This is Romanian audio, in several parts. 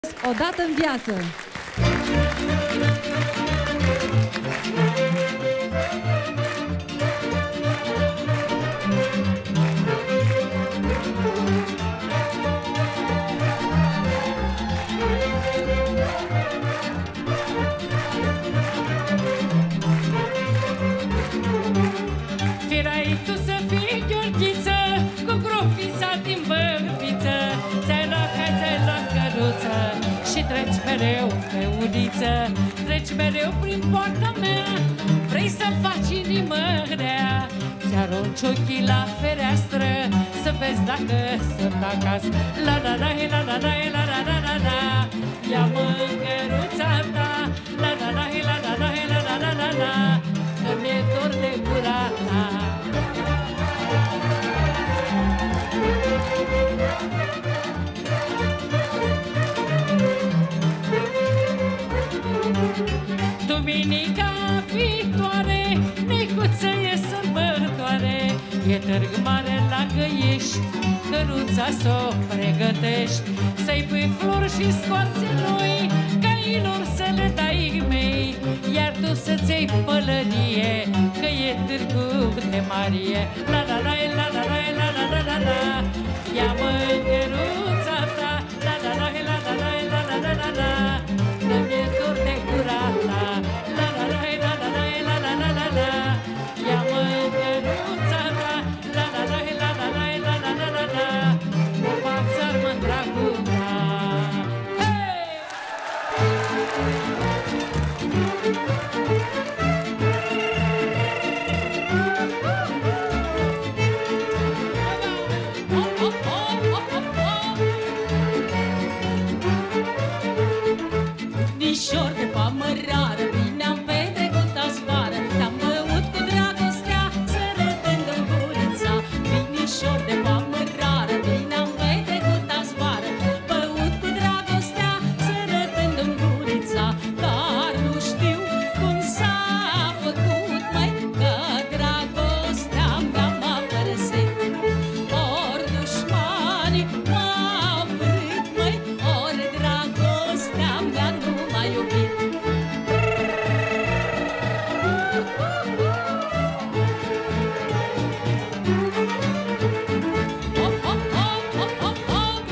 Odată în viață. Firai tu să fii Gheorghiță, cu gropița din bărbiță, ți-ai luat căruță și treci mereu pe uliță, treci mereu prin poarta mea, vrei să faci inimă rea, ți-arunci ochii la fereastră, să vezi dacă sunt acasă. La la la la la la la la la la la, ia-mă în căruța ta, la la la la la la la la la la la, că mi-e dor de gura ta. Duminica viitoare, Nicuță e sărbătoare, e târg mare la Găiești, căruța s-o pregătești, să-i pui flori și scoarțe noi, cailor să le dai mei, iar tu să-ți iei pălărie, că e târgul de Marie. La la la la la la la la la la la, ia-mă în căruța ta, la la la la la la la la la la la, că mi-e dor de gura ta. La la la la la la la la la la la, ia-mă în căruța ta, la la la la la la la la la la la, o pațar mă-ndragul ta. Nișor de pamărară, bine am petrecut azi-vară, te-am băut cu dragostea, sărătând-mi gurița. Nișor de pamărară, bine am petrecut azi-vară, băut cu dragostea, sărătând-mi gurița. Dar nu știu cum s-a făcut, măi, că dragostea mea m-a părăsit. Ori dușmanii m-au vrut, măi, ori dragostea mea nu m-a iubit. Hop, hop, hop, hop, hop, hop.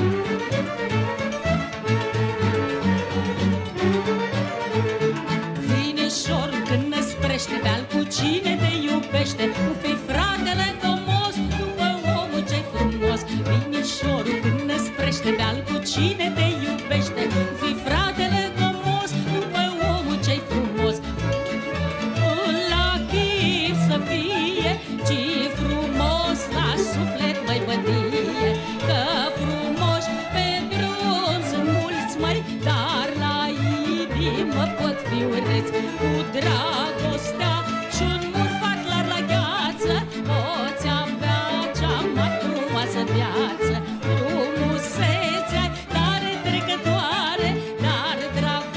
Vinișor când năsprește, de-al cu cine te iubește, nu fi fratele domos după omul ce-i frumos. Vinișorul când năsprește, de-al cu cine te iubește, nu fi fratele domos după omul ce-i frumos. La chip să fie, ci frumos la suflet, măi bătie, că frumoși pe drum sunt mulți, măi, dar la inimă pot fi urâți. Cu dragostea și-un murfat clar la gheață, poți avea cea mai frumoasă viață. Frumusețea tare trecătoare, dar dragostea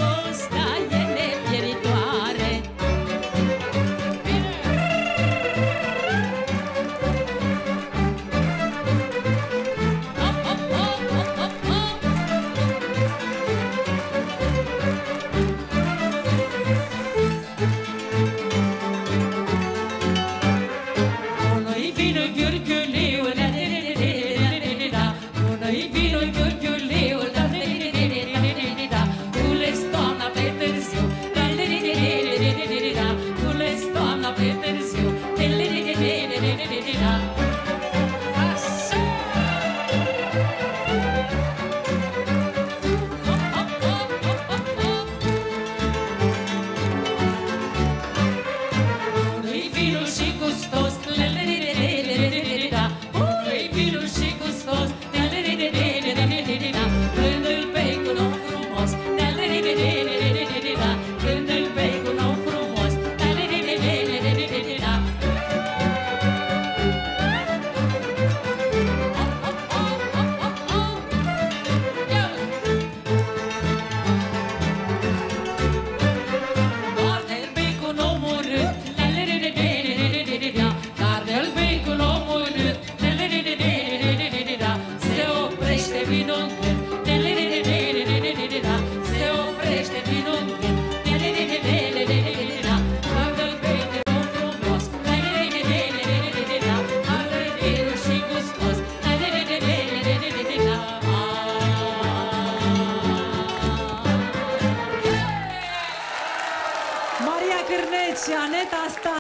și Aneta Stan.